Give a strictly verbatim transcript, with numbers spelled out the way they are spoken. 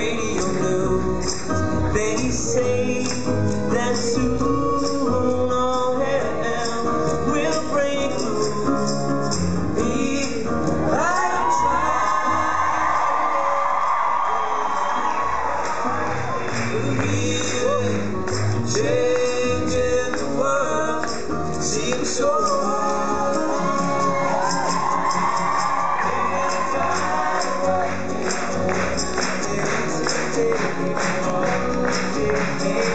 radio news. They say that soon all hell will break loose. If I try, really changing the world seems so hard. Take me